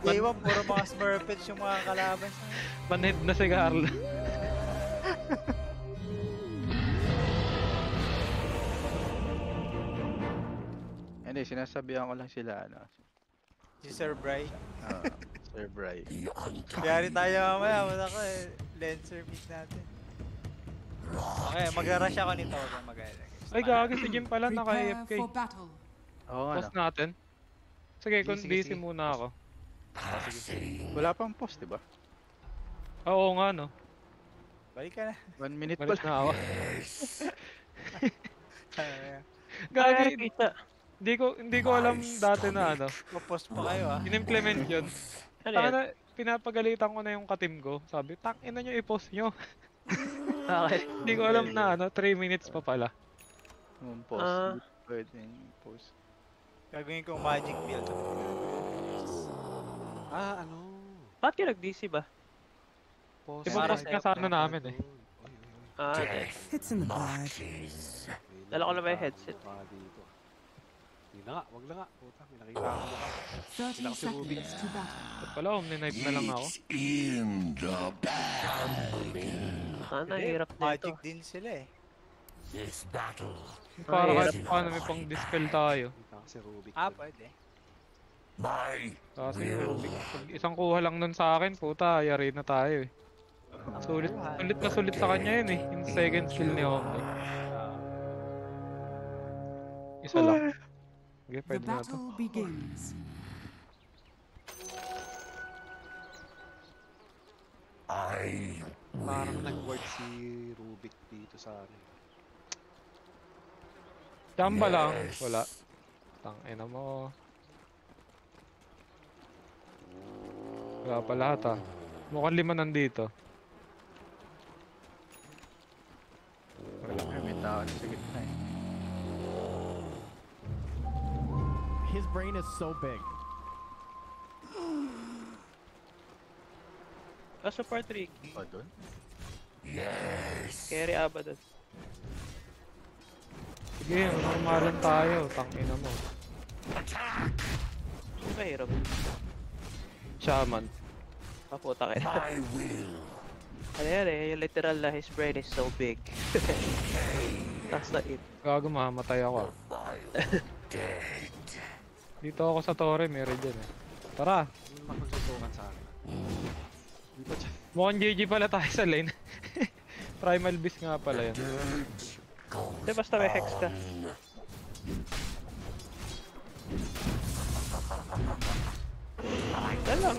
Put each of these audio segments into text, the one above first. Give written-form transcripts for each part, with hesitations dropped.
Day 1, puro mga Smurfets yung mga kalaban. Manhid na si Carlo. Hindi, sinasabihan ko lang sila, ano. Si Sir Bry. Sir Bry. Kaya rin tayo mamaya, wala ko eh. Lancer meet natin. Okay, mag-rush ako nito. Huwag mag-alala. Ay, gagi si Jim pala, Prepare naka-AFK. for battle. Oo nga, Post natin. Sige, kung Sige, busy sige. muna ako. Wala pang post, diba? Oo nga, no. Balik ka na. 1 minute Balik pa. na ako. Ano Gagi, kita. hindi ko alam dati na ano. Post pa kayo ah. In-implement yun. Ano yan? Taka na, pinapagalitan ko na yung katim ko. Sabi, ina nyo, i-post nyo. Bakit? Hindi ko alam na ano, 3 minutes pa pala. Post. Ah. Pwede yung post. Gagawin kong magic build. Ano? Ba't ka nag-DC ba? Post. Ibang Para post nga sana namin eh. Okay. It's in the blood. Dala ko na ba yung headset? Dito. Hindi na nga, wag na nga. Puta, may nakita ako mukha. 30 seconds to battle. Ba't pala, omni-knife na lang ako. Sana, hirap na ito. Magic din sila eh. Para kahit paano may pang dispel tayo. Nakita ko si Rubik. Ah, dun. pwede. Kasi pag isang kuha lang nun sa akin, puta, yari na tayo eh. Sulit na sulit sa kanya yun eh. Yung second skill ni Omni. Isa lang. Okay, The pwede na to. battle begins. Parang nag-word si Rubik dito sa ano. Chamba lang. Wala. Tangina mo. Wala pa lahat ah. Mukhang 5 nandito. Wala nga, may tao sa gitna eh. His brain is so big. Support Rick. Pa doon? Carry Aba doon. Sige, normalan tayo. Tangina mo. Sino ba hirap? Shaman. Paputa kayo. Ano yan eh, yung literal na his brain is so big. That's not it. Gago, mamatay ako. Dito ako sa Torre, meron dyan eh. Tara! Makagsutukan sa akin. Dito siya. Mukhang GG pala tayo sa lane. Primal Beast nga pala yun. Hindi, basta may hex ka. Yan lang.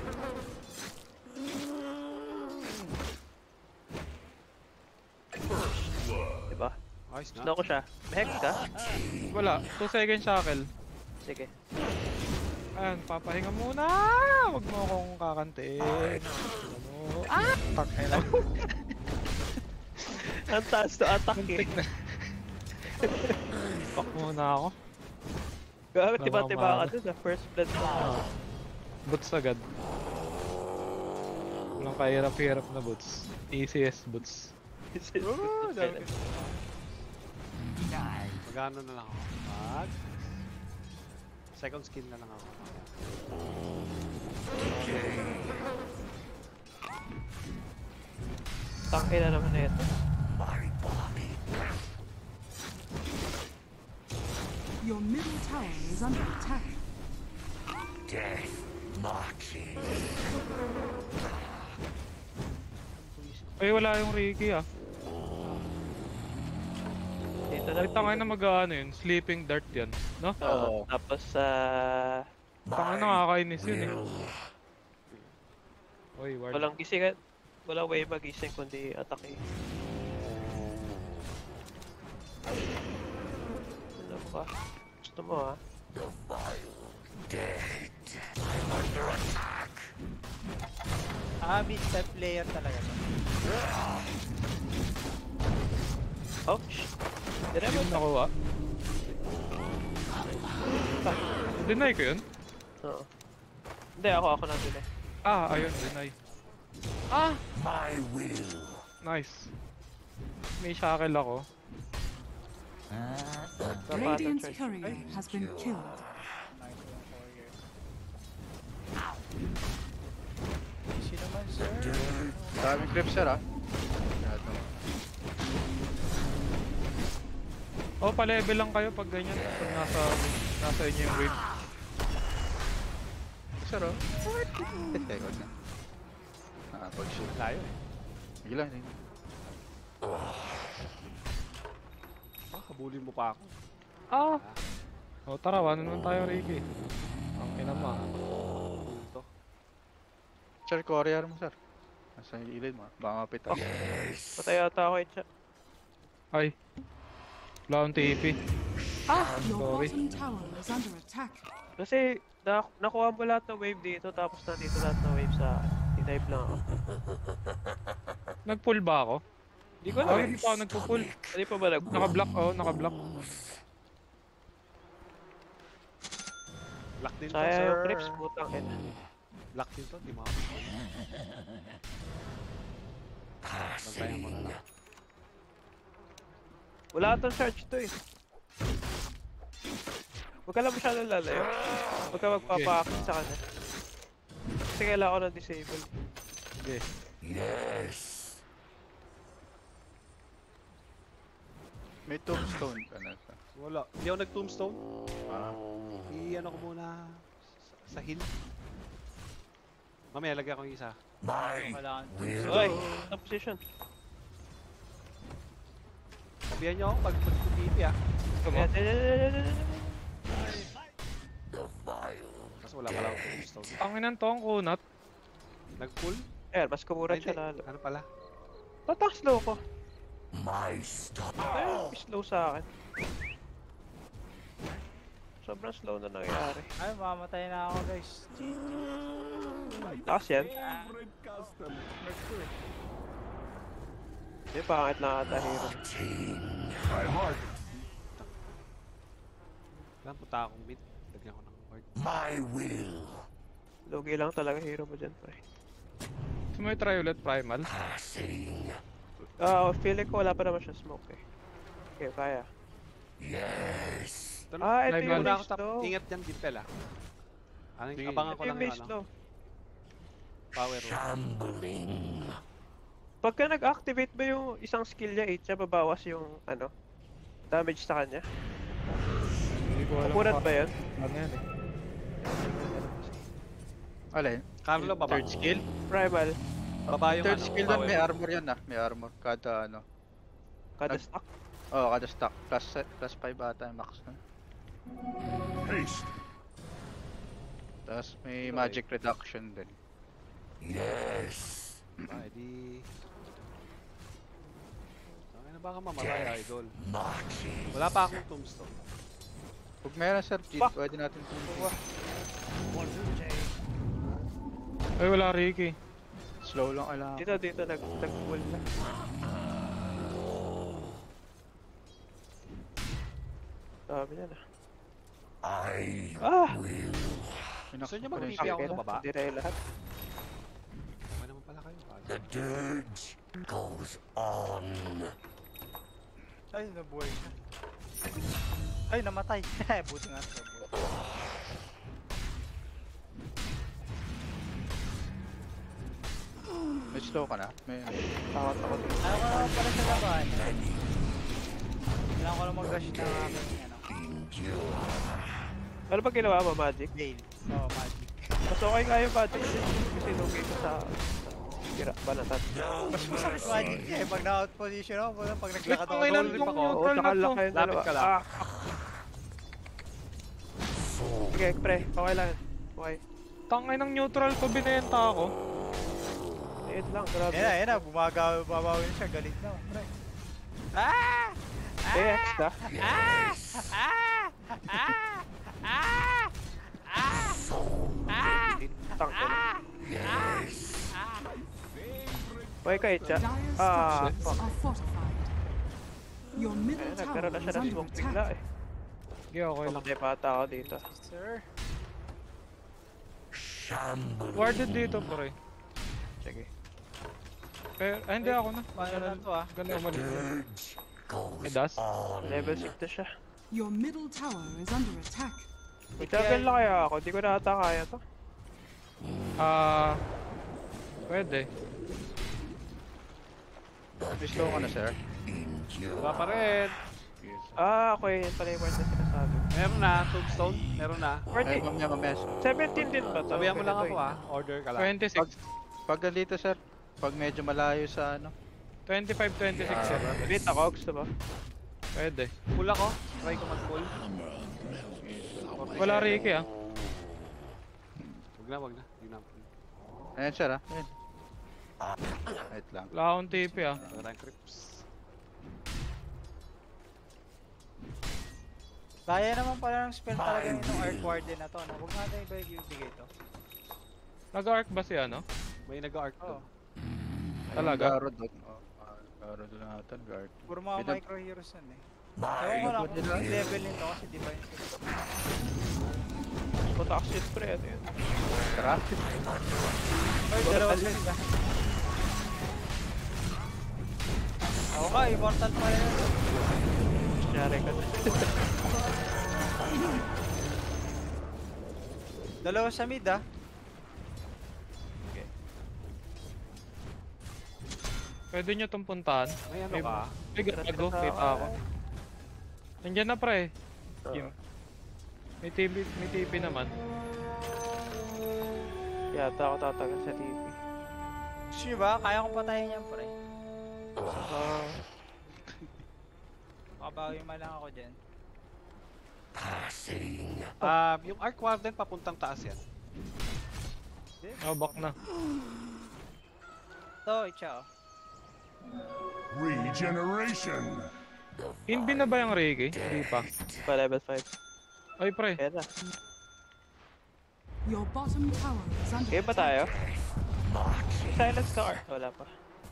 Diba? Ayos na. Sino ko siya? May hex ka? Wala, 2 second shackle. Sige. Ayan, papahinga muna! Huwag mo akong kakantiin. Ano? Takay lang. Ang taas to attack eh. Muntik na. Fuck muna ako. Gagawin tiba-tiba ka dun na first blood mo. Boots agad. Walang kahirap-hirap na boots. Easiest boots. Magano na lang ako. Second skill na lang ako. Tangkay na naman na ito. Your middle tower is under attack. Ay, wala yung Ricky ah. Dito na. Ay, tangay na mag-ano yun. Sleeping Dart yan. No? Oo. Tapos Tangay na nakakainis yun eh. Uy, ward. walang gising. Walang way magising kundi attack eh. Ano ba? Gusto mo ha? Step player talaga to. Ouch! Dire Hindi mo mo nakuha. Deny ko yun? Oo. Hindi, ako na dun eh. Ah, ayun, deny. Ah! Nice. May shackle ako. Radiant's courier has been killed. Daming creeps sir ah. Masyado. Oh, pa-level lang kayo pag ganyan. Pag nasa inyo yung wave. Sir oh. Teka, wag na. Pag-shoot. Layo eh. Sige lang. Habulin mo pa ako. Ah! Oh, tara, ano naman tayo, Ricky? Ang kinama. Ito. Sir, courier mo sir. Nasa ilid mo. Baka mapit ako. Patay ata ako, Itcha. Ay. Wala akong TP. Your Sorry. bottom tower is under attack. Kasi, nakuha mo lahat ng wave dito, tapos nandito lahat ng wave sa akin. Dinive lang ako. Nag-pull ba ako? Hindi ko Oh, alam. hindi pa ako nagpo-pull. Hindi pa ba nag-pull? Naka-block, oh, naka-block. Lock din to, Sayang sir. yung creeps, putang ina. Lock din to, di mo. Bantayan mo na lang. Wala atang charge to eh. Huwag ka lang masyadong lalayo. Huwag ka magpapa-action sa kanya. Kasi kailangan ko ng disable. Okay. May tombstone ka na sir. Wala. Hindi ako nag-tombstone. Ah. I-ano ko muna sa hill. Mamaya, lagyan ko yung isa. Wala kang Oy, sa position. Sabihan nyo ako pag mag-TP ah. Yan, yan, yan, yan, yan, yan. Kasi wala pala akong tombstone. Tanginan to ang kunat. Nag-pull? Ayan, mas kumurat Ay, siya hindi. lalo. Ano pala? Tatang slow ko. Ayun, slow sa akin. Sobrang slow na nangyari. Ay, mamatay na ako guys. Takas yan. Hindi, pangit na ata hero. Lang, punta akong mid. Lagyan ko ng ward. Logi lang talaga hero mo dyan, pre. So may try ulit primal. Feeling ko wala pa naman siya smoke eh. Okay, kaya. Ito na. Ah, ito Live yung Muna ako base tap. low. Ingat dyan, Dimpel ah. Ano, Sige. abangan Ito ko yung lang yung base ano. low. Power roll. Pagka nag-activate ba yung isang skill niya, Itcha, babawas yung ano, damage sa kanya? Hindi ko alam Kukurat kung ba yun? ano yan eh. Alin? Carlo, baba. Third skill? Primal, Baba yung Third ano, skill doon, power may roll. armor yan ah. May armor. Kada ano. kada Nag- stack. Oh, kada stack. Plus 5 ata yung max na. Tapos may Sino magic reduction din. Ay, di... Ano baka mamatay, idol? Wala pa akong tombstone. Kung meron sir, Fuck. pwede natin kumuha. Ay, wala Ricky. Slow lang kailangan. Dito, nag-pull na. Sabi niya na. Gusto nyo Pinaksa mag-TP ko ako Okay sa na, baba? hindi na yung lahat. Okay naman pala kayo. Ay, nabuhay na. Ay, namatay. Buti nga. May slow ka na? May Takot ako dito. Ayaw ko naman pala sa laban. Kailangan ko lang mag-rush ng aking ano. Ano ba ginawa mo, Magic? Veil. Oh, magic. Mas okay nga yung Magic. Kasi lugi ko sa tira, banatan. Mas masakit magic niya eh. Pag na-out position ako, pag naglakad ako, Okay lang roll tong ako. Oo, neutral tsaka na to. lang kayong Lapit dalawa. ka lang. Sige, pre, okay lang. Okay. Tangay ng neutral ko, binenta ako. Ayun lang, grabe. Yan na, bumabawi na siya. Galit na. Pre. AX ka? Tang ina. Okay ka, Itcha. Dire Fuck. structures are fortified. Your middle Ayun, tower nagkaroon na is siya ng under smoke bigla attack. eh. Sige, okay lang. Pamatay pa ata ako dito. Sir. Warded dito, pre. Sige. Pero, ay, hindi ako na. Paano na to ah? Ganda umalis. May dash. Level 6 na siya. Your middle tower is under attack. May level na kaya ako, di ko na ata kaya to. Pwede. May slow ka na, sir. Wala pa rin. Yes. Ako yun pala yung word na sinasabi. Meron na, tombstone. Meron na. Ay, mamaya. 17 din ba to? Sabihan mo lang ako order ka lang. 26. Pag ganito, sir, pag medyo malayo sa ano, 25, 26 sir. Wait ako, gusto ba? Pwede. Pull ako. Try ko mag-pull. Wala Ricky ah. Wag na. Yun na. ayan, sir, ayan. Wait lang. Wala akong TP ah. Rank creeps. Kaya naman pala ng spell talaga nitong Arc Warden na to. No? Huwag natin iba yung bigay to. Nag-arc ba siya no? May nag-arc Oo. to. Talaga? Garo doon. Garo doon natin, guard. Puro mga Pinag- micro heroes yan eh. Ewan ko lang kung yung level nito kasi divine skill. Puta kasi spray, ano yun? Tara. Ay, dalawa sila. Oo ka, immortal pa yan. Kunyari ka na. Dalawa sa mid ah. Pwede nyo itong puntahan. May ano ka? May gago, kita ako. Nandiyan na pre. Yun. May TP naman. Yata ako tatagal sa TV. Sure ba? Kaya kong patayin yan pre. Makabawi man lang ako dyan. Yung Arc Warden papuntang taas yan. Oh, back na. Ito, itcha oh. Regeneration. Inbin na ba yung Ricky? Hindi pa. Pa level 5. Ay pre. Kaya na. Your bottom tower is under Kaya ba tayo? Silence ka or? Wala pa.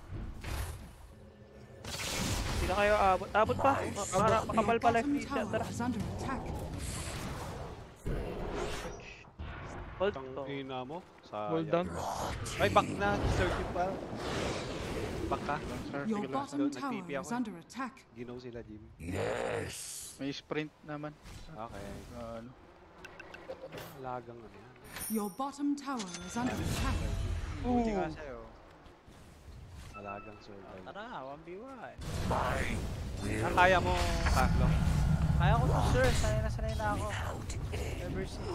Hindi na kayo abot. Abot pa! Para makapal pa life bottom feed tower tara. is under attack. Hold Ang to. hina mo. Hold down. Ay, back na. 30 pa. Back ka. Sir, Your sige lang. bottom Nag-TP tower ako is eh. under attack. Ginaw sila, Jim. May sprint naman. Okay. Ano? Lagang ano yan. Your bottom tower is under attack. Buti nga sa'yo. Alagang survival. Tara, 1v1. Kaya mo, Carlo. Kaya ko to sir, sanay na ako. Ever since.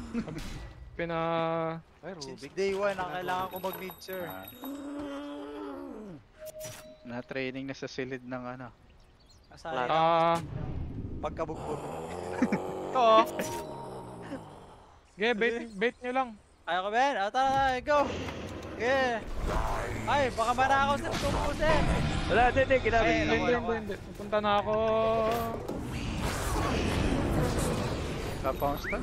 Ay, Since Rubik. day 1 ang kailangan ko mag-mid sir. Na-training na sa silid ng ano. Asanay na pagkabugbog. Ito, oh. Okay, bait nyo lang. Kaya ko Ben, tara, go! Yeah! Ay, baka manakaw sa tumpusin! Wala, hindi, ginagawa. Ay, Hindi. Pupunta na ako. Kapounce ka?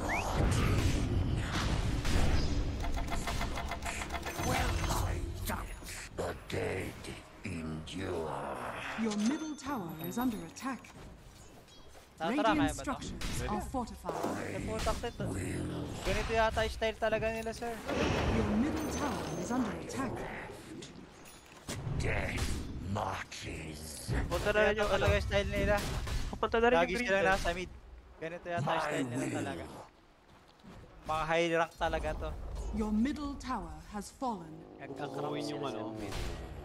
Your middle tower is under attack. Tara, Radiant kaya ba to? structures are fortified. Ay, putak ito. Ganito yata yung style talaga nila sir. Your middle tower is under attack. Punta na rin Ganito yung ano. talaga yung style nila. Punta na rin Lagi yung green. sila nasa mid. Ganito yata yung style nila talaga. Mga high rank talaga to. Your middle tower has fallen. Nagkakrap Kukuin yung sila ano. sa mid.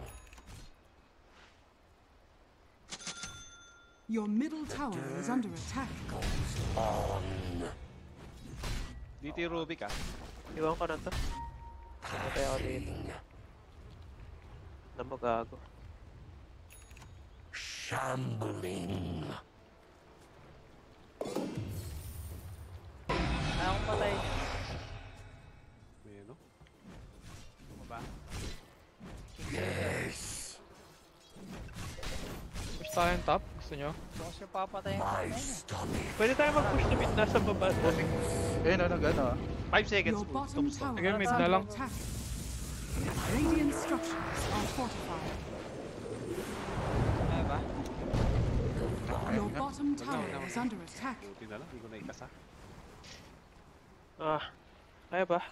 Your middle tower is under attack. Dito yung Rubik, ah. Iwan ko na to. Patay ako dito. Alam mo gago. Kaya kong patay niya. May ano. Ano ba? Push tayo yung top. Gusto nyo? Gusto ko siya papatayin ko niya. Pwede tayo mag-push to mid nasa baba. Ayun, ano, gano'n. 5 seconds. Your bottom Tombstone. tower Sige, mid is na under lang. attack. Radiant structures are fortified. Kaya ba? Your bottom tower is under attack. Buti na lang, hindi ko naikasa. Kaya ba?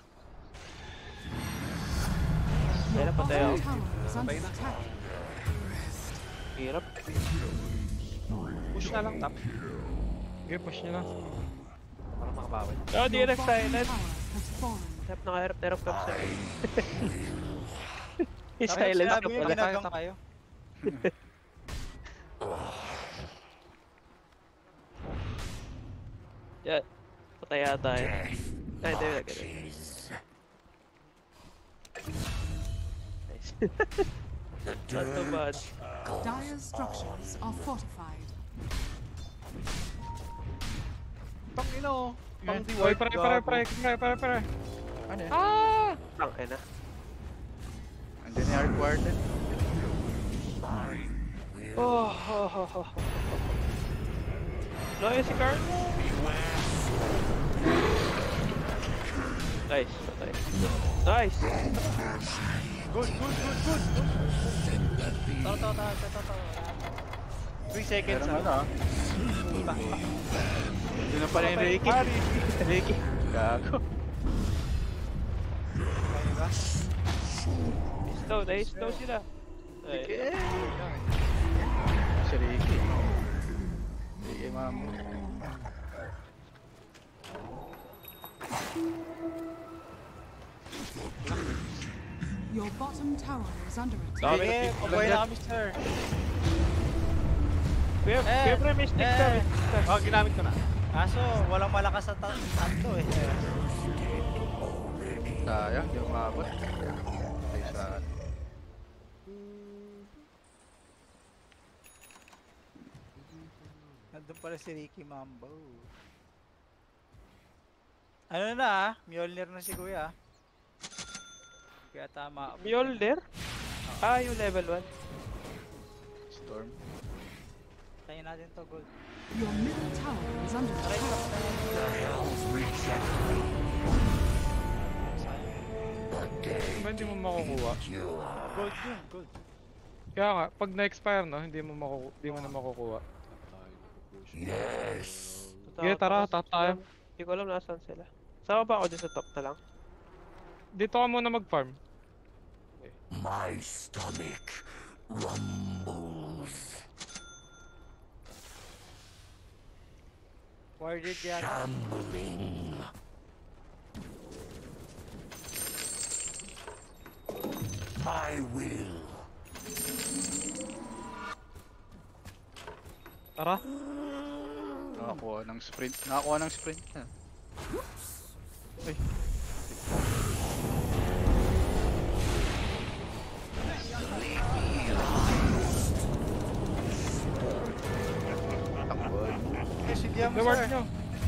Your Kaya patay ako. bottom tower is under attack. Hirap. Push na lang, top. Sige, push nyo na. Para makabawi. Oh, di Your na bottom silent. tower has fallen. Hirap na hirap ka sa Tapos silence sabi ka mo yung pala. ginagang kayo. Yan. Patay yata yun. Ay, hindi. Wala ganun. Nice. Not too bad. Dire's structures are fortified. Tangino. Pang Oy, D-ward. pare. Ano yan? Tangina. Andyan yung hard warden. Oh. Nice si Carl. Nice. Patay. Nice. Good. Tara. 3 seconds Pero ano ah. Hindi na pala yung Ricky. Ricky. Gago. Kaya ba? Slow sila. Ay, Si Ricky. Ricky, ma'am. Your bottom tower is under attack. Sige, pabuhay na kami, sir. Kuya pre, may stick ka. Oh, ginamit ko na. Kaso, walang malakas sa tanto eh. Sayang, di umabot. Ay, saan. Nandun pala si Ricky Mambo. Ano na Mjolnir na si kuya. Kaya tama. Mjolnir? Ah, yung level 1. Storm. Tayo natin to, gold. Your middle tower is under attack. Ba hindi mo makukuha? Gold yun, gold. Kaya nga, pag na-expire no, hindi mo na makukuha. Sige, tara, tayo. Hindi ko alam nasaan sila. Sama ba ako dyan sa top na lang? Dito ka muna mag-farm. My stomach rumbles. Warded yan. Shambling. I will. Tara. Nakakuha ng sprint. Nakakuha ng sprint na. Ay. Takbol. Yes, hindi mo, Reward sir. nyo.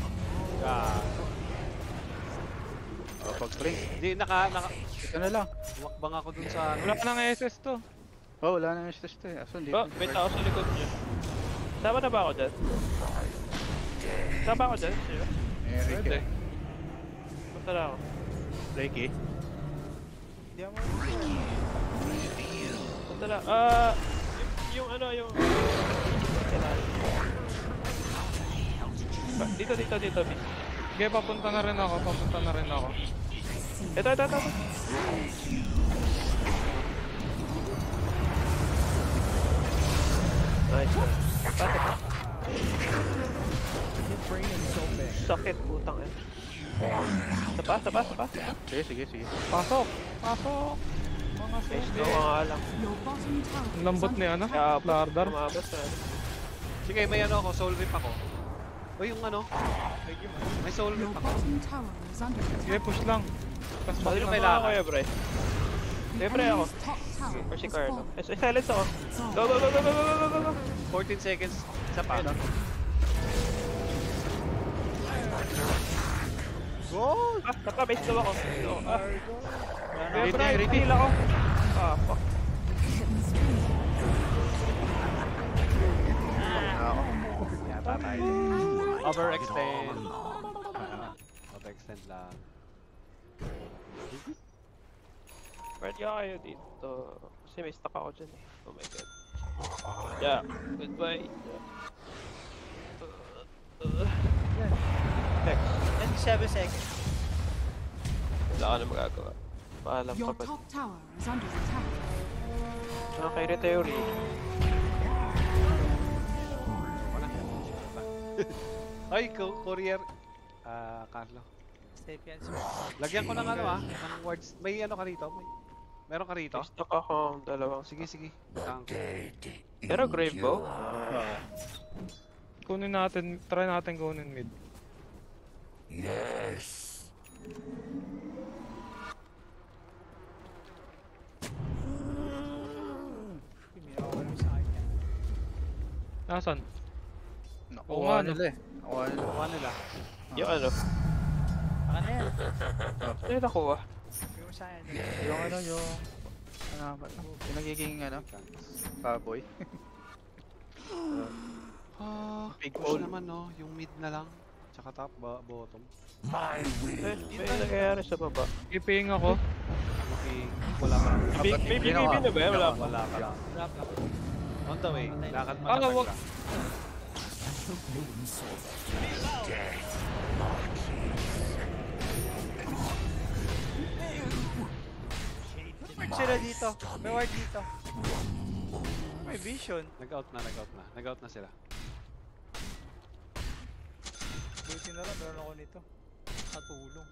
Pag-sprint. Hindi, Ito na lang. wakbang ako dun sa... Wala ka ng SS to. Oh, wala na yung test eh. Aso, hindi. Oh, may tao sa likod niyo. Sama na ba ako dyan? Sama ako dyan? Sino? Eh, Ricky. Pwede. Punta na ako. Ricky. Hindi mo. Punta na. Yung ano, yung... Dito, B. Sige, papunta na rin ako. Ito. Nice. His brain is so big. Sakit, putang eh. Sapa. Sige. Pasok. Mga Face sige. go nga lang. Your bottom tower Ang is lambot under ni ano? Kaya, Lardar. Umabot na. Sige, may ano ako, soul rip ako. O yung ano, may soul Your rip ako. bottom tower is under Sige, attack. push lang. Tapos Ano back yung lang. kailangan? Kuya, pre. The Pre, ako. enemy's top tower Or si is Carlo. fallen. Silence ako. Go. 14 seconds. Isa pa. Ayun, Gold! Naka-base daw ako. Ricky. Heal ako. Ah, fuck. Yata tayo. Overextend. Overextend lang. Pwede kayo dito. Kasi may stuck ako dyan eh. Oh my god. Yeah, goodbye. Next. 27 seconds. Wala ka na magagawa. Paalam Your ka pa. top tower is under attack. Saka kay Reteori. Ay, courier. Carlo. Sapiens. Lagyan ko ng ano ng words. May ano ka rito? Meron ka rito? Stock ako ang dalawang. Sige, sige. Tango. Pero grave bow? Kunin natin, try natin kunin mid. Yes. Hindi ako alam sa akin yan. Nasaan? Oo Nakuha nga, no. nila eh. Nakuha nila. Kuha nila. Yung ano? Baka na yan. Ano yung nakuha? Hindi mo sa akin. Yung ano, yung nagiging ano, baboy. Big push naman, no? Yung mid na lang. Tsaka top, bottom. My will. May nangyayari sa baba. Iping ako. Okay, wala pa. May BKB na ba? Wala pa. Wala pa lang. Wrap up. On the way. Lakad Ah, man wag. lang. Ward sila dito. May ward dito. May vision. Nag-out na, nag-out na. Nag-out na sila. Buti na lang, meron ako nito. Katulong.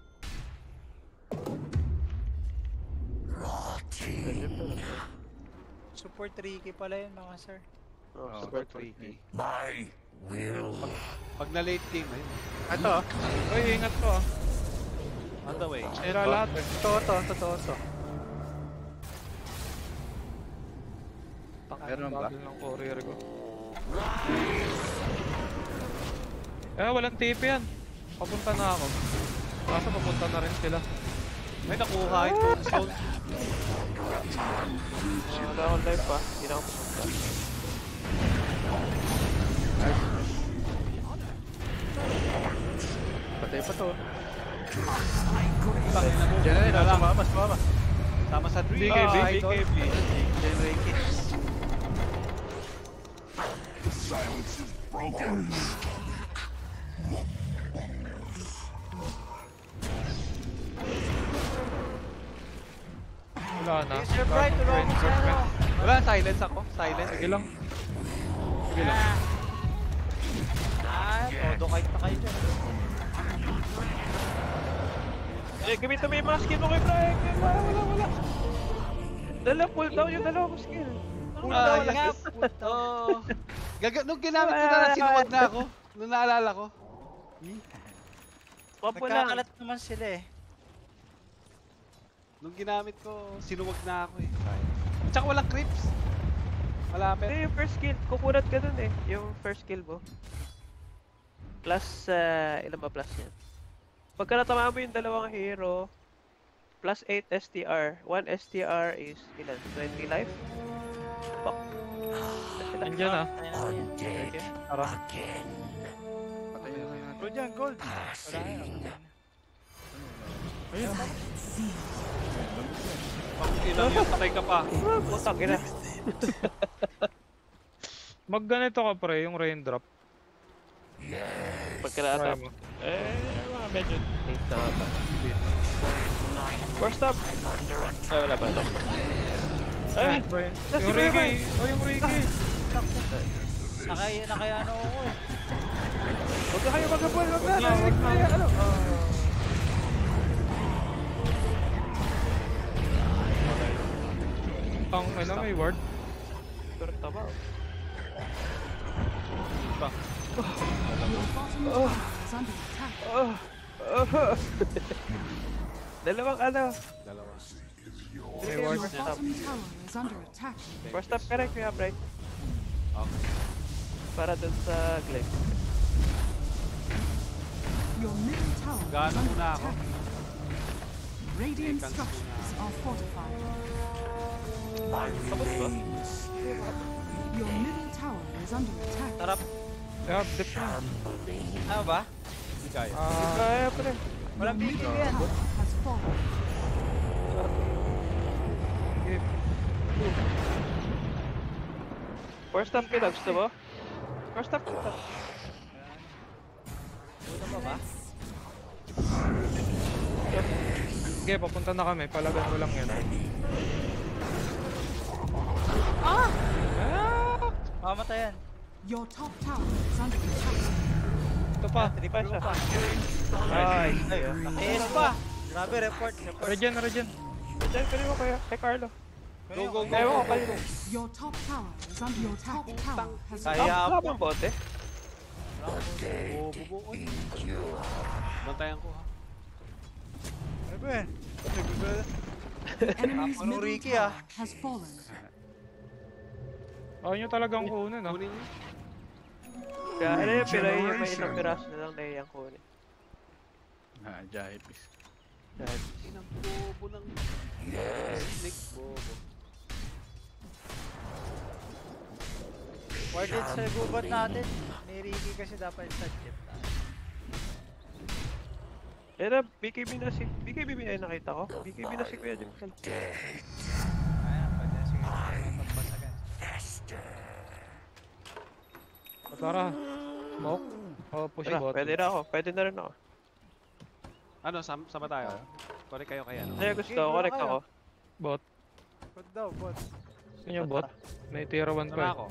Support tricky pala yun mga sir. Oh, Super super tricky. My will. Pag na late game, ayun. Ito, Uy, ingat ko ah. On the way. Sira lahat eh. totoo to. Meron ba? Bagal ng courier ko. Walang TP yan. Papunta na ako. Kaso papunta na rin sila. May nakuha ito. Soul. Wala akong life pa. Hindi na ako pumunta. Patay pa to. Bakit na mo? Diyan na rin, Wala lang. sumama. Sama sa dream. BKB. BKB. Diyan Reiki. Silence is broken. Wala na. Sir Bright, tulungan mo siya. ano? Wala, silence ako. Silence. Sige lang. Sige lang. Todo kahit na kayo dyan. Eh, gamitin mo yung mga skill mo kay Brian. Wala. Dala, pull down yung dalawang skill. Pull down yes. nga. Pull down. Oo. Nung ginamit ko na, sinuwag na ako. Nung naalala ko. Papo lang. Nagkakalat naman sila eh. Nung ginamit ko, sinuwag na ako eh. Tsaka walang creeps. Malapit. Hindi, yung first skill. Kukunat ka dun eh. Yung first skill mo. Plus, ilan ba plus yan? Pagka natamaan mo yung dalawang hero, plus 8 STR. 1 STR is ilan? 20 life? Fuck. Nandiyan ah. Undead Tara. again. Patay na kayo natin. Bro dyan, gold. Wala yan. Pang ilang yun, patay ka pa. Putang ina. Mag ganito ka pre, yung raindrop. Pagka Try na-atap. mo. Mga medyo late na ata. First up! Ay, wala pa ito. Ay! Yung Ricky! Oh, yung Ricky! Nakayano ako eh. Huwag na kayo maghapon! Huwag na! Wag na. Ano? Ang ano, may ward. Pero tama. Your bottom tower is under attack. Dalawang ano? Dalawa. May Your ward. bottom tower is under attack. First up ka rin, Kuya Bright. Okay. Para dun sa Glen. Your middle tower is Gaano under muna ako? attack. Radiant Icons structures are fortified. My remains. Your middle tower is under attack. Tarap. Yeah, dip na. Ano ba? Hindi kaya. Kaya pa rin. Walang Your BKB middle yan. tower has fallen. First up kita, gusto mo? First up kita. Una ba ba? Sige, papunta na kami. Palagan mo lang yan. Mamatayan. Your top tower is under attack. Ito pa. Triple siya. pa. Ay, AS pa. Grabe, report. Regen. Diyan, pwede mo kay Carlo. Go, go, go. Ewan ko kayo. Your top tower is under your top tower has Kaya Wala po. bang bote? Bantayan ko ha. Ano ba yan? enemy's Ano, middle Ricky, tower has fallen. Ayaw nyo talagang kunin ah. Kunin niyo. Kaya ano yung pilay yung may isang piraso na lang na iyang kunin. Jahipis. Inang bobo ng snake bobo. Ward it sa gubat natin. Ni Ricky kasi dapat sa chip tayo. Eh na, BKB na yung nakita ko. BKB na si Kuya Jimsel. Ayan, pwede na sige. Pagpasagan. Tara. Smoke. O, push Tara, bot. pwede na ako. Pwede na rin ako. Ano, sama tayo? Connect kayo kaya ano? Ano gusto, Okay, correct kayo. ako. Bot. Bot daw, bot. Gusto nyo bot? May tier 1 Sama pa ako.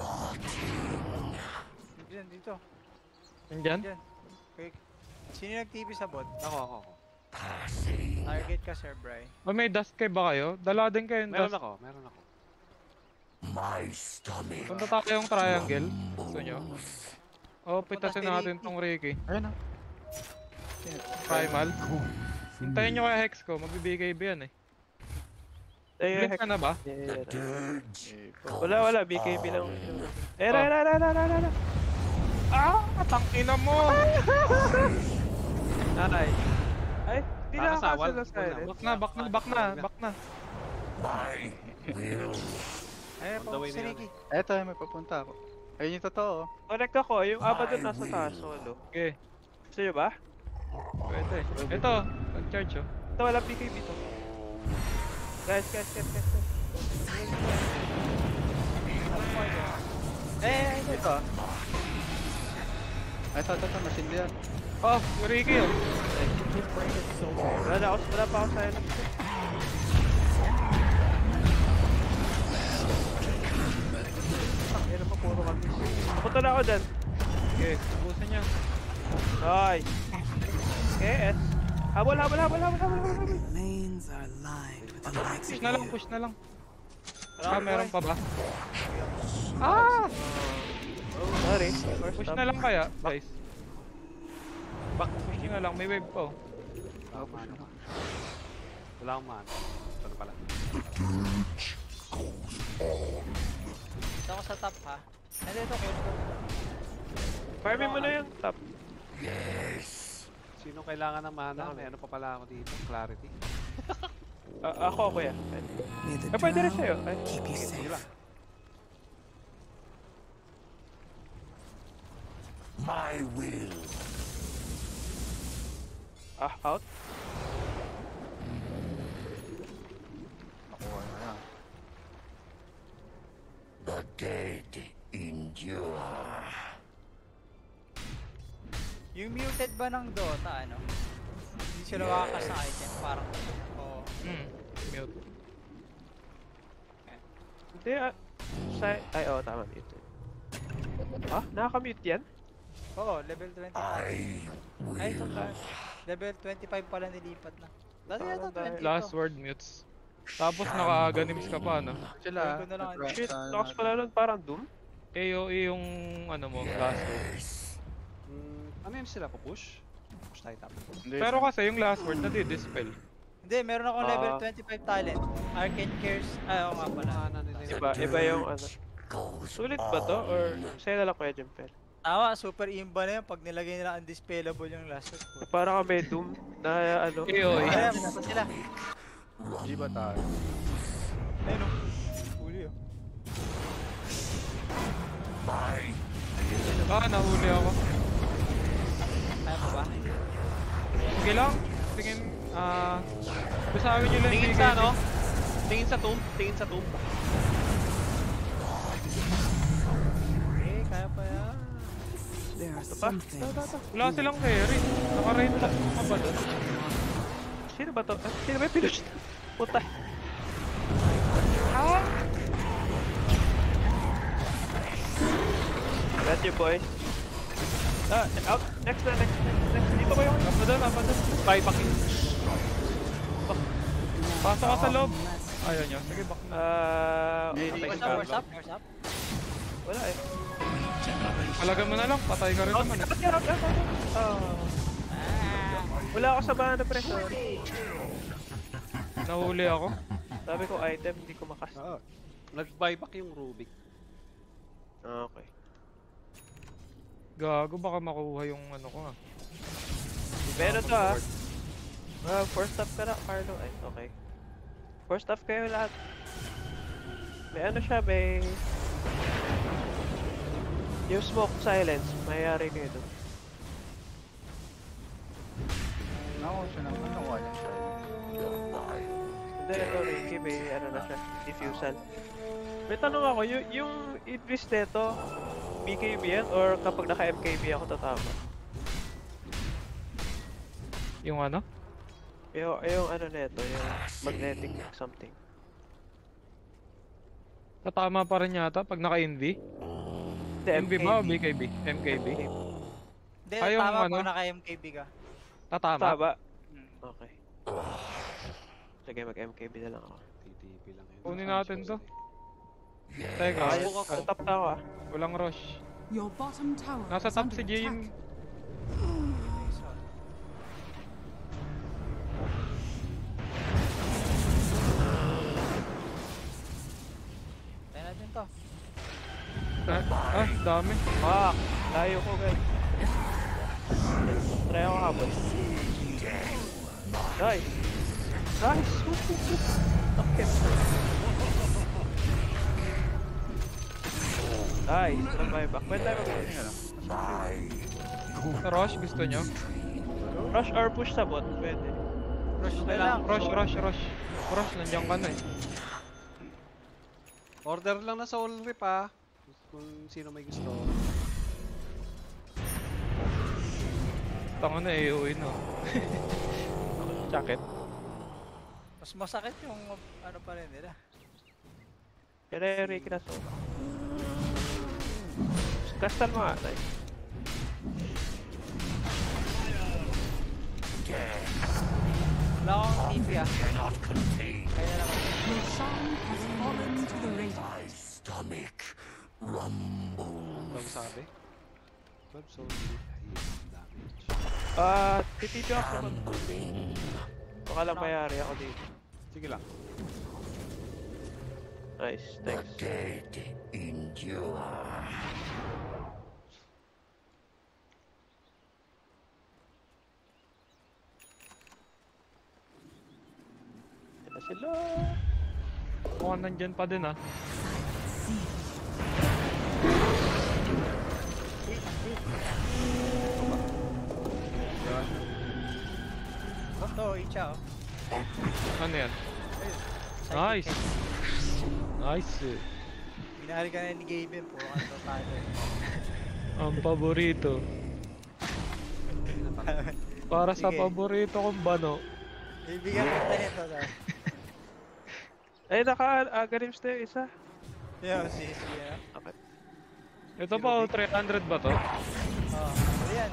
Diyan, dito. eh. Nandyan? Diyan. Okay. Sino yung nag-TV sa bot? Ako. Target ka, Sir Bry. O, may dust kay ba kayo? Dala din kayo yung Meron dust. ako. My stomach. Punta tayo yung triangle. Gusto nyo? O, pitasin natin tong Ricky. Ayun na. Primal. Hintayin nyo kaya Hex ko. Magbibigay ba yan eh. Ayun, Blink ka na ba? Dirge. Wala, BKB lang. Eh, Oh. na. Ah! Tangina mo! Nanay. Ay, di na Nakasawal. ako sa silent. Back na. My will. Ayun, On the way si na yun Ricky. Eto, may papunta ako. Ayun yung totoo. Correct ako, yung Abaddon nasa taas, solo. Okay. Gusto nyo ba? Pwede. Ito, nag-charge oh. Ito, wala BKB to. Guys. Ito. Ito, masindi yan. Oh, yung Ricky oh. Wala pa ako silent. Ay, naman puro kami. Punta na ako dyan. Okay, ubusin niya. Ay. KS. Habol. Lanes are lined with the likes of Push na lang. Wala Meron pa ba? Sorry. Push na lang kaya, guys. Push na lang, may wave pa oh. Wala akong mana. Ito na pala. Ito ako sa top ha. Hindi, ito kill ko. Farming mo na yung top. Sino kailangan ng mana? May ano pa pala ako dito. Clarity. Ako, kuya. May the Pwede rin sa'yo. drown Ay, keep you safe. My will. out. Nakuha na yan. The dead endure. Yung muted ba ng Dota, ano? Hindi sila makakas ng item, parang... Oo. Mute. Hindi, ay, tama, mute. Nakaka-mute yan? Oo, level 25. Ay, ito ka. Level 25 pala nilipat na. Dati yata 20 Last word mutes. Tapos naka-ganims ka pa, no? Sila. Ko na lang. Shit, talks pala nun parang Doom. AOE yung ano mo, last word. Ano yun sila? Push? Push tayo top. Hindi. Pero kasi yung last word nadi-dispel. Hindi, meron akong level 25 talent. Arcane Cares. Oo nga pala. Mana nila yun. Iba yung ano. Sulit ba to? Or sa'yo na lang Kuya Jempel? Tama, super imba na yun pag nilagay nila undispellable yung last word. Parang kami Doom na ano. AOE. Ayan, nasa sila. G ba tayo? Ayun o. Huli o. Nahuli ako. Kaya pa ba? Sige lang. Tingin, basawin nyo lang Tingin yung sa BKB. ano? Tingin sa tomb. Eh, kaya pa yan. There are some things. Wala silang carry. Naka-raid lang mga ba doon? Sino ba to? Sino ba yung pinush? Puta. Got you, boy. Out. Next. Dito ko yung... Apa doon? Bye, pakin. Pasok ka sa loob. Ayaw nyo. Sige, back na. May Okay. Force up, force up, force up. Wala eh. Palagan mo na lang. Patay ka rin naman eh. Wala ako sa mana pre. Sorry. Nahuli ako. Sabi ko item, hindi ko makas. Nag-buyback yung Rubik. Okay. Gago, baka makuha yung ano ko ah. Meron to ah. First stop ka na, Carlo. Ay, okay. First stop kayo lahat. May ano siya, may... Yung smoke silence, mayayari kayo doon. Ako siya nang ano, wala siya. Hindi, ito, Ricky, may ano na siya, diffusal. May tanong ako, yung Iblis neto, BKB yan? Or kapag naka-MKB ako tatama? Yung ano? Yung ano neto, yung magnetic something. Tatama pa rin yata pag naka-NV. Hindi, MV ba o BKB? MKB? Hindi, Ayaw tama mo, ano? pag naka-MKB ka. Tatama? Tama? Okay. Sige, mag-MKB na lang ako. TTP lang yun. Kunin natin to. Teka, Top na ako ah. walang rush. Your bottom tower Nasa is top under si Jane. attack. Tayo natin to. Dami. Fuck! Layo ko guys. Try ako habol. Nice! Nice! Okay. Nice! Survive back. Pwede tayo mag- Rush, gusto nyo? rush or push sa bot? Pwede. Rush na lang. Rush. Rush, nandiyan ka na eh. Order lang na Soul Rip ah. Kung sino may gusto. Tango na AOE no. Jacket. Mas masakit yung ano pa rin nila. Kaya Ricky na so. Kastan mo ata eh. Wala akong TP ah. Cannot contain Kaya na naman. Your song has fallen to the radiant. my stomach. Rumble. Ano sabi? 12 Soul Rip damage. Titipyo ako. Baka lang mayari ako dito. Sige lang. Nice, The thanks. dead endure. Yan na sila. Mukhang nandyan pa din ah. Ito, Icha oh. Ano yan? Psychic Nice. Head. Nice. Binahali ka na ni Gaben, puro kanto tayo eh. Ang paborito. Para sa Sige. paborito kong bano. Bibigyan kita nito daw. Ay, naka-agarims na yung isa. Yo, si Okay. Ito pa oh, 300 ba to? Oh, ayan.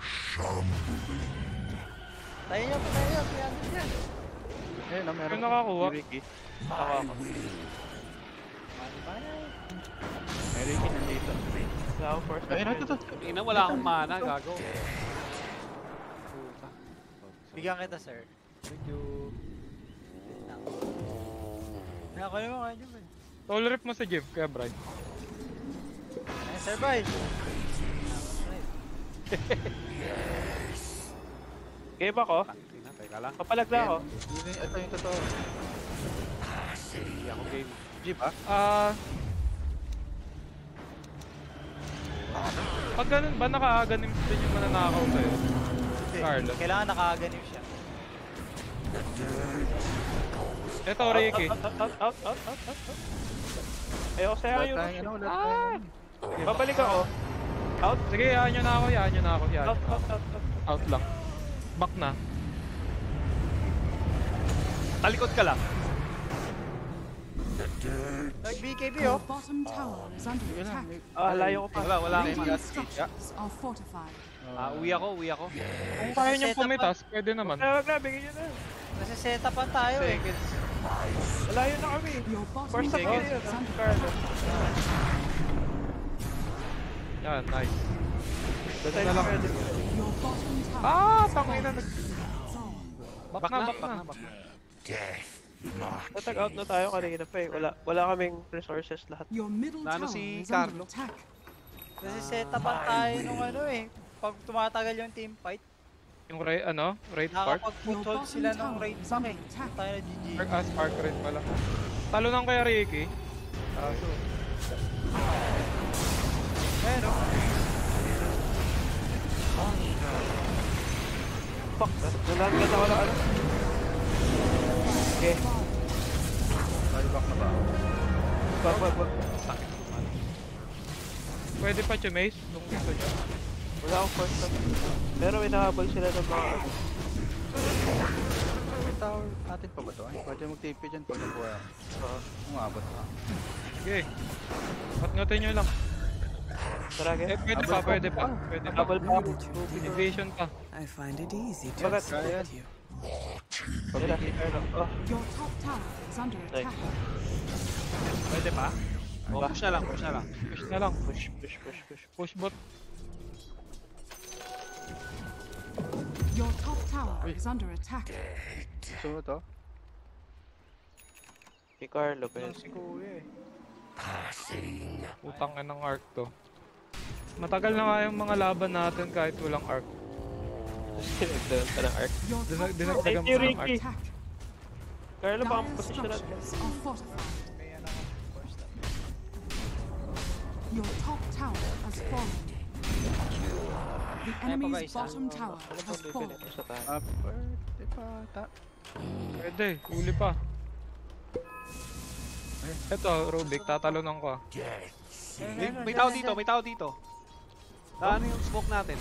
Tayo nyo, 300 yan. Ayun na, meron. Yung nakakuha. Si Ricky. Ako. Mali pa yan. May Ricky nandito. Wala akong first. Ayun na, ito. Ina, wala akong mana, gago. Puta. Bigyan kita, sir. Thank you. Nakakuha mo nga dyan, man. Soul rip mo sa Jim, kaya Brian. Ay, survive! Game ako. Ina, teka lang. Papalag na ako. Ito yung totoo. Hindi ako game. Jeep ah. Pag ganun ba nakaganim din yung mananakaw sa'yo? Hindi, Carlo. kailangan nakaganim siya. Ito Ricky. Out. Ayoko sa'yo Wala yung tayong rush. ano, wala tayong... Babalik ako. Out. Sige, yaan nyo na ako, yaan nyo na ako. Out. Out lang. Back na. Talikod ka lang. Nag-BKB Your oh. bottom tower is under attack. Layo ko pa. Wala akong Radiant mana. structures are fortified. Uwi ako. Kung kaya niyang pumitas, pwede naman. Wag na, bigyan nyo na. Kasi setupan tayo eh. Seconds. Malayo na kami. Your bottom First up tower yun, is under Carlo. Yan, nice. Basta na lang. Your bottom tower Ah, is tangina na. Back na. Death march. Natag out na tayo kanina pa eh. Wala kaming resources lahat. Your middle Nano tower si is under Carlo? attack. Kasi setupan tayo nung ano eh. Pag tumatagal yung team fight, Yung raid part? nakakapag-foothold sila ng raid pack eh. Tayo na GG. Spark raid pala. Talo lang kaya Ricky. Kaso, Ayun oh. Fuck, nalagyan ako na ano. Okay, Buyback na ba? wag. pwede pa Chumase kung gusto niya. Wala akong first up. Pero inahabol sila ng mga ano. May tower atin pa ba to? Pwede mag-TP dyan pag nakuha. Umabot na. Sige. Ngat-ngatin nyo lang. Tara, Eh, guys. pwede pa. Pwede pa. Habol pa ako. Evasion pa. I find it easy to Bakit? exploit you. Wala, Carlo. Oh, Your top tower is under Nice. attack. Pwede pa? Push na lang. Push na lang. push. Push bot. Your top tower is under attack. Gusto mo to? Si Carlo, pero Si Kuya eh. Passing. Utang ng arc to. Matagal na nga yung mga laban natin kahit walang arc. nagdalan pa ng arc. Your top tower Dinagdagan Thank pa you, ng Ricky. arc. attack. Carlo, baka Dire posisyon natin. structures are fortified. Kaya na ako first up. Your top tower has fallen. The enemy's guys, bottom tower has fallen. Sa tayo. Pwede pa ata. Pwede. Huli pa. Eto, Rubik. Tatalonan ko. May tao dito. Ano yung smoke natin?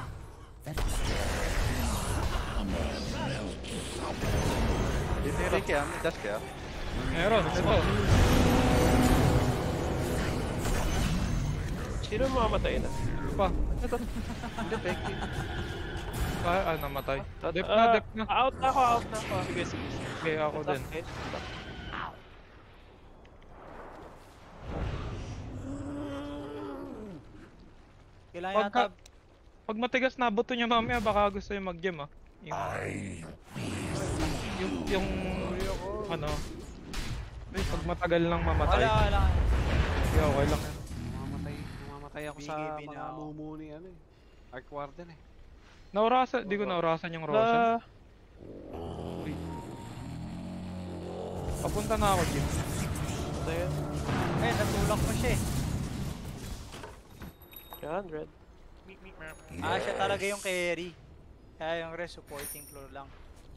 Dito yung Ricky may dash kaya? Meron. Ito. Sino mamamatay na? Pa. Hindi, Becky. Namatay. Ah, Dep na. Out na ako. Sige. Okay, ako din. Guys. Kailangan yata, Pag matigas na buto niya mamaya, baka gusto niya mag-gem ah. Yung ano, pag matagal lang mamatay. wala. Sige, okay lang yan. Mamamatay ako sa Bigay mga na ako. mumuni ano eh. Arc Warden eh. Di ko naurasan yung Roshan. Papunta na ako, Jim. Eh, natulak mo siya eh. 300. Siya talaga yung carry. Kaya yung rest supporting floor lang.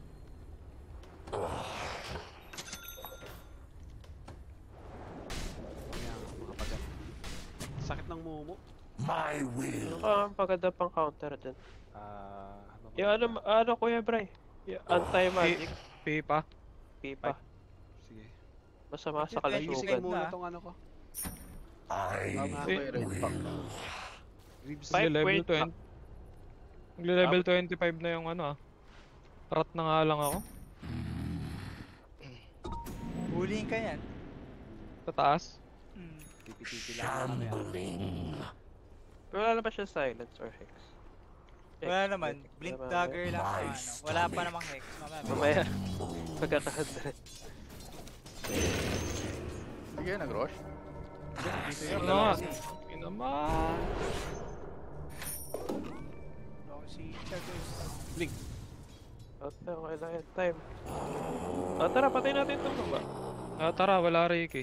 Ayan, mga pagat. Sakit ng mumu. My will. Ang paganda pang counter din. Ano ba? Yung ano Kuya Bray? Yung anti-magic. Pipa. Pipa. Sige. Masama sa Ayusin kalusugan. muna tong ano ko. Tama ko yung red pack. Ribs. Five Level weight 20. Level 25 na yung ano ah. Rat na nga lang ako. Huliin ka yan. Sa taas. Tipi-tipi lang mamaya. Pero wala naman siya silence or hex. Wala naman. Blink dagger lang. Ano. Wala pa namang hex. Mamaya. Pagkakahanda. Hindi kayo nag-rush? Ano nga? Yun naman. Si Chagos. Blink. Okay lang yan. Time. Tara, patay natin ito ba? Tara, wala Ricky.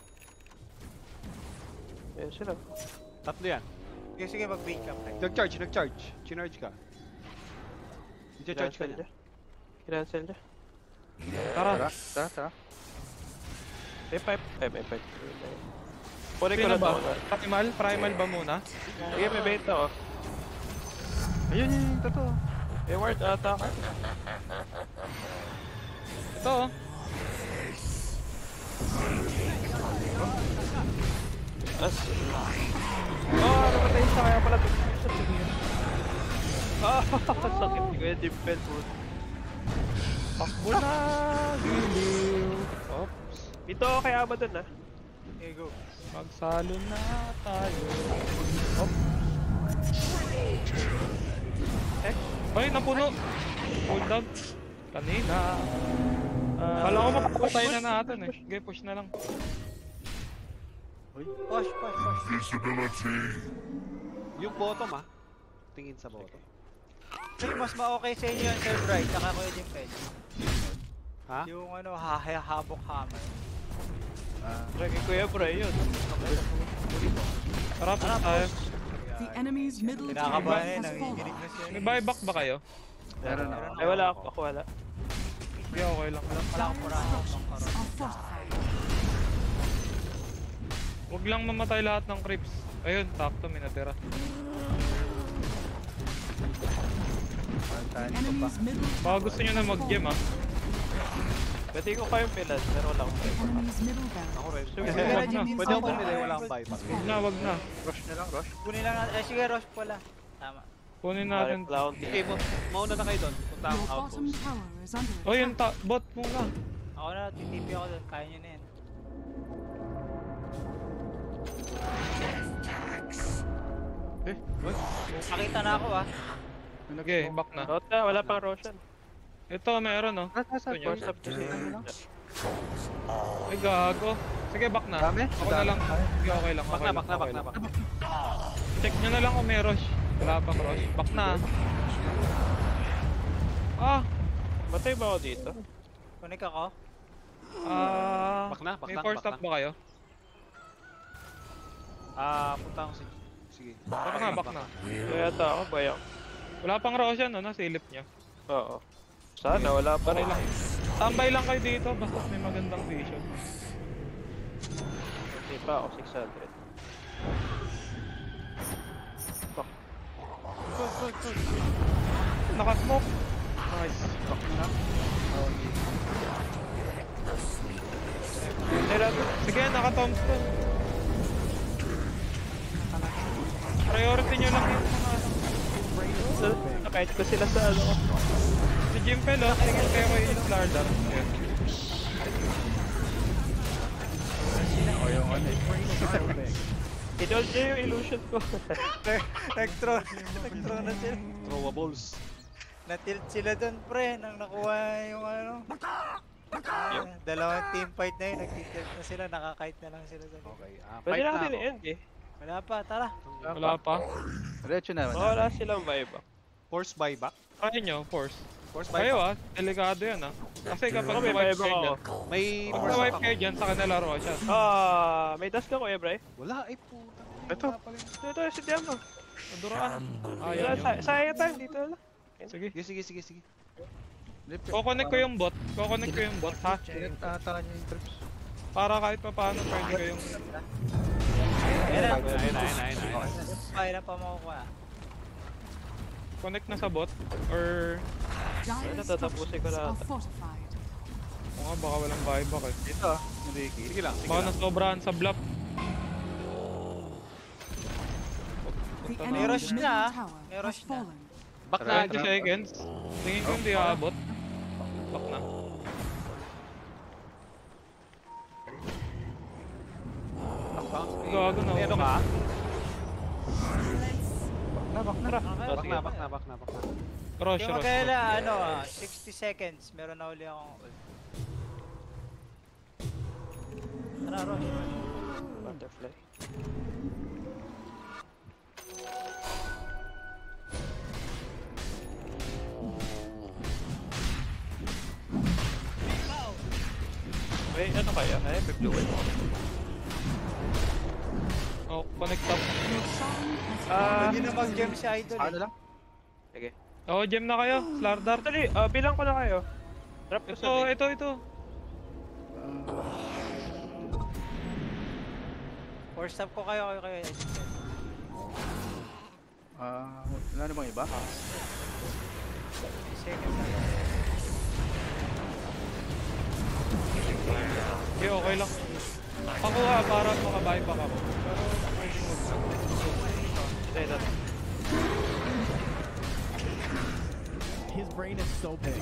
Ayan sila. Tatlo yan. Sige, mag-bait ka. Nag-charge. Chinarge ka. I-charge ka niya. Kinancel niya. Tara. Tara. May pipe. May pipe. Kunin ko Sino na ba? ito. Primal ba muna? Sige, may bait ako. Ayun yung totoo. May ward ata ako. Ito oh. Namatay siya kaya pala. Ah, sakit ni Kuya Dimpel po. Takbo na! Liliw! Oops. Dito ako kay Aba dun ah. Okay, go. Magsalo na tayo. Ay, napuno! Hold down. Kanina. Kala ko mapapatay na natin eh. Okay, push na lang. Push, push, push. Visibility. Yung bottom ah. Tingin sa bottom. Sir, mas ma-okay sa inyo yan, Sir Bright, saka Kuya Jimpel. Ha? Yung ano, habok hammer. Lagi Kuya Bray yun. Tara, push tayo. The enemy's middle tower Kinakabahan eh, has nanginginig fallen. na siya. May buyback ba kayo? Meron ako. Ay wala ako, wala. Hindi, okay lang. Wala akong pura akong Are fortified. Huwag lang mamatay lahat ng creeps. Ayun, takto, may natira. The enemy's middle Baka tower gusto nyo na has mag-gem fallen. Pwede ko kayong pilan, pero wala akong The enemy's middle barracks. Ako rin. Sige, Kuya wag na. Jimpel, Pwede ako wag bumili, na. wala akong buyback. Wag na, wag na. Rush na lang, rush. Kunin lang natin. Sige, rush pala. Tama. Kunin natin. Wala akong Okay, mauna na kayo doon. Punta Your akong bottom outpost. tower is under Oh, yung attack. bot muna. Ako na, titipi ako doon. Kaya nyo na yan. Nakita na ako ah. Okay, back na. Not na, wala pang Roshan. Ito, meron oh. Nasa Gusto nyo? Force up to Ay, gago. Sige, back na. Dami? Ako na lang. Sige, okay lang. Back okay na, lang, back na, okay back na, lang. back na. Check nyo na lang kung may rush. Wala pang rush. Back na. Ah! Matay ba ako dito? Connect ako. Back na, back May na, force back up na. ba kayo? Punta ako sige. Sige. Back na, back na. Kaya yata ako, bayak. Wala pang rush yan, no? Nasilip nyo. Oo. Sana, wala pa rin. Tambay lang kayo dito, basta may magandang vision. Hindi pa ako, 600. Nakasmoke. Nice. Sige, naka-tombstone. Priority nyo lang yung mga... Nakahit ko sila sa ano. Si Jimpel, oh. Tingin kayo kay Lardar. Yeah. O yung ano eh. Idol niya yung illusion ko. Nag-throw na sila. Throwables. Na-tilt sila doon, pre, nang nakuha yung ano. Dalawang team fight na yun, nag-tilt na sila, nakakite na lang sila sa Okay. Pwede Fight na natin ako. i-end eh. Wala pa, tara. Wala pa. Diretso naman. Wala silang vibe. Force buyback. Kaya nyo, force. Force Kayo buyback. delikado yan Kasi kapag Ako may na-wipe vibe kayo dyan, ako. May pag force na-wipe up kayo ako. dyan, sa kanila laro siya. May dust ka Kuya Bray? Wala, ay puta. Ito. Ito, si Diamo. Maduraan. Wala, Ayaw nyo. sayang tayo dito lang. Sige. Sige. Kukonek ko yung bot. Kukonek ko yung bot, ha? Tinataka niya yung trips. Para kahit pa paano, pwede kayong... Ayun na. Ayun. Kaya na pa makukuha. Connect na sa bot. Or... Dire tatapusin ko structures lahat. are fortified. O nga, baka walang buyback eh. Dito ah. Yung Ricky. Sige lang. Baka nasobrahan sa bluff. The May rush enemy's na, middle tower may has rush na. fallen. Back na. 20 seconds. Tingin ko hindi aabot. Back na. Gago na. May ano ka? Back na. Back na. Rush, Yung rush. magkala, 60 seconds. Meron na uli akong ult. Tara, rush. Butterfly. Wait, ano kaya? Ay, may blue whale. Oh, connect up. Your song has Hindi na mag-gem si Idol Ano eh. lang? Sige. Oh, gem na kayo. Slardar. Actually, bilang ko na kayo. Drop ko sa main. Ito. Or stop ko kayo. Wala namang iba? Second na. Okay, okay lang. Pakuha para makabuy-back ako. Ito. His brain is so big.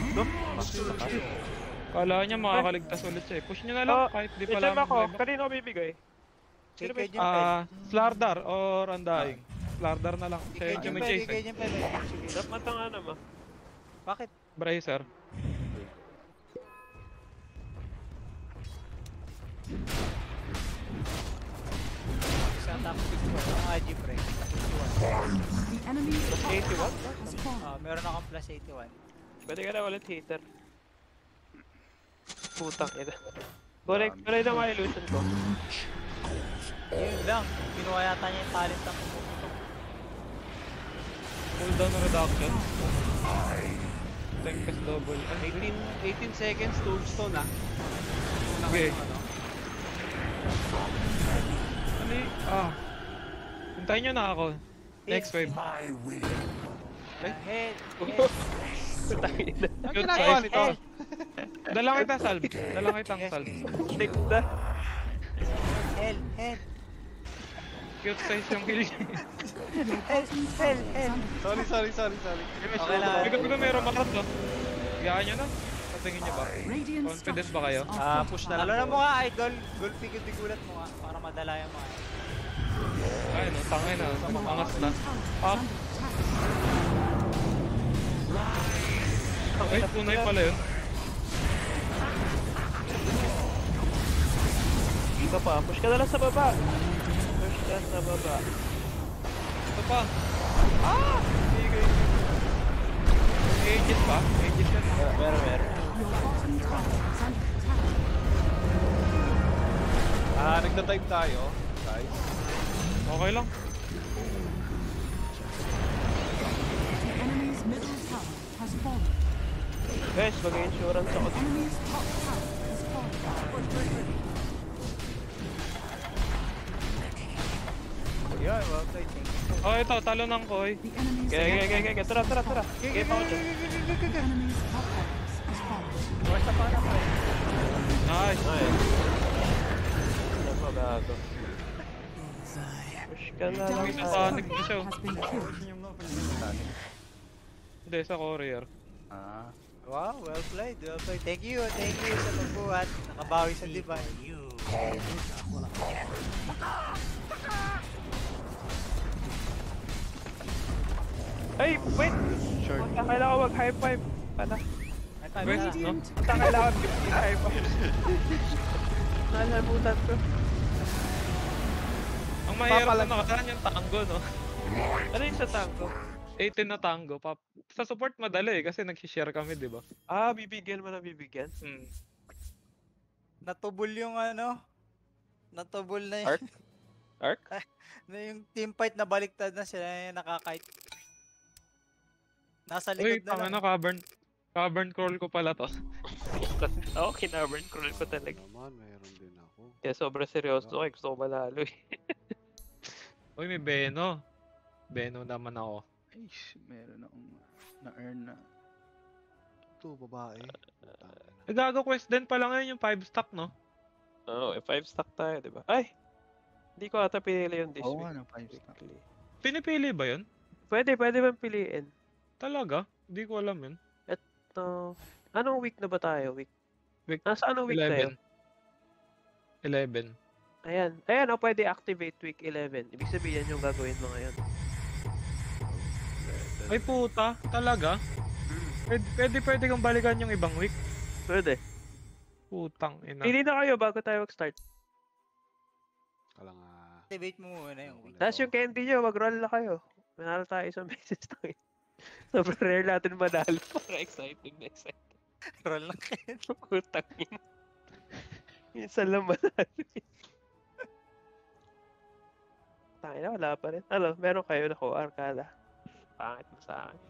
Kala niya makakaligtas ulit siya eh. Push nyo na lang kahit di pa lang. ako. Kanino ko bibigay? Kay Sino ba Ked yung pen. Slardar or Undying. Slardar na lang. Kay Siya Ked yung yung pen. chase Kay Ked eh. yung pen. Sige. Dapat ang ano mo. Bakit? Bracer. Isang top 6 ko. Ang IG pre. The enemy's top 81? tower has fallen. Meron akong plus 81. Pwede ka na ulit hater. Putang ina. Kulay na mga illusion ko. Yun lang. Kinuha yata niya yung talent ng pumutok. Cooldown reduction. Tempest double. 18 seconds tombstone ah. Okay. Hintayin nyo na ako. Next wave. My will. Head. Putang ina. Ang Good ginagawa size. nito? Dalang kita salve. Dalang kitang salve. Tigda. Head. Cute size yung kill. Sorry. Okay lang. Bigo meron makat no? Gayaan nyo na. Patingin nyo ba? Radiant Confident ba kayo? structures are Push na Talo lang na po. mo nga, idol. Gold figure bigulat mo nga. Para madala yung mga. Ay no, tangay na. Angas na. is under attack. Ay, tunay pala yun. Iba pa. Push ka na lang sa baba. Push ka sa baba. Ito pa. Aegis ba? Aegis yan. Meron. Your bottom tower is under attack. Nagda-dive tayo, guys. Okay lang. The enemy's middle tower has fallen. Guys, mag-insurance ako. The enemy's top tower has fallen. Yun, well played. Oh, ito. Talo ng koy. The enemy's Okay. Tara. Game ako dyan. The enemy's top tower has fallen. Basta pa na pre. Nice. Ano ba gago? Push ka na lang. May natanic na siya. Has been killed. Hindi, sa courier. Wow, well played. Thank you sa pagbuhat. Nakabawi sa divine. Ay, wait! Sure. Kailangan ko mag-high five. Pala. Ay, time Wait, na. no? Kailangan mag-high five. Nalamutan ko. Ang mahirap na nakaraan yung tango, no? Ano yung sa tango? 18 na tango. Sa support madali kasi nag-share kami, di ba? Bibigyan mo na bibigyan. Natubol yung ano. Natubol na yun. Arc? Arc? Na yung team fight na baliktad na sila yung nakakite. Nasa Uy, likod na lang. cavern crawl ko pala to. Ako, kinaburn crawl ko talaga. Naman, mayroon din ako. Kaya sobrang seryoso ko, gusto ko malalo eh. Uy, may Beno. Beno naman ako. Ay, meron akong na-earn na. Ito, babae. Gago quest din pala ngayon yung 5 stack, no? Oo, 5 stack tayo, di ba? Ay! Hindi ko ata pinili yung this Oo week. nga, no, 5 stack. Weekly. Pinipili ba yun? Pwede bang piliin? Talaga? Hindi ko alam yun. Anong week na ba tayo? Week? Week Nasa anong week tayo? 11. Ayan, pwede activate week 11. Ibig sabihin yung gagawin mo ngayon. Ay puta, talaga? Pwede kang balikan yung ibang week. Pwede. Putang ina. Pili na kayo bago tayo mag-start. Kala nga. Activate mo muna yung week. Tapos yung candy nyo, mag-roll na kayo. Manalo tayo isang beses tayo. Sobrang rare natin manalo. Parang exciting. Roll lang kayo. Putang ina. Minsan lang manalo. Tangina, wala pa rin. Ano, meron kayo na Arcada. Pangit mo sa akin.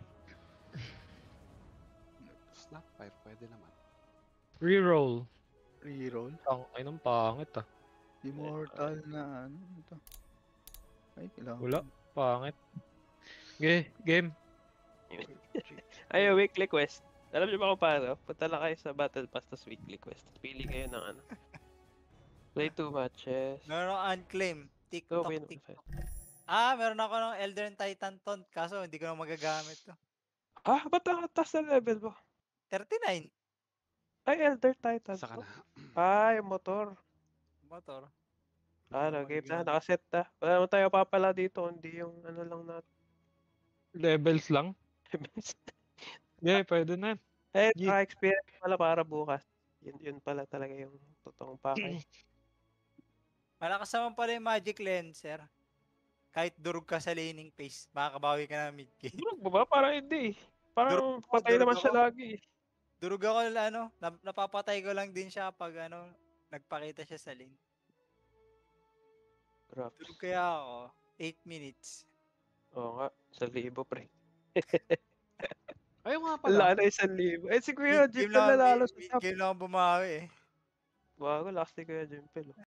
Snapfire, pwede naman. Reroll. Reroll. Ay, nang pangit ah. Immortal na ano ito. Ay, kailangan. Wala. Pangit. Game. Ay, weekly quest. Alam niyo ba kung paano? Punta lang kayo sa Battle Pass tas weekly quest. Pili kayo ng ano. Play 2 matches. Meron akong unclaim. Go TikTok, win. TikTok. Meron ako ng Elder and Titan Taunt. Kaso hindi ko na magagamit to. Ba't ang taas na level mo? 39. Ay, Elder Titan. Saka na. Yung motor. Motor. Game na, nakaset na. Wala naman tayo papala dito, hindi yung ano lang natin. Levels lang? Yeah, pwede na. Experience pala para bukas. Yun pala talaga yung totoong pakay. Malakas naman pala yung Magic Lancer. Kahit durug ka sa laning phase, makakabawi ka na mid-game. Durog ba ba? Parang hindi. Parang patay durog naman siya ako. lagi. Durug ako napapatay ko lang din siya pag nagpakita siya sa lane. Grabe. Durug kaya ako, 8 minutes. Oo nga, 1,000 pre. Ayun nga Wala pala. na 1,000. Si Kuya Mid-game Jimpel nanalo sa top. mid-game lang ako bumawi eh. Bago, last ni Kuya Jimpel.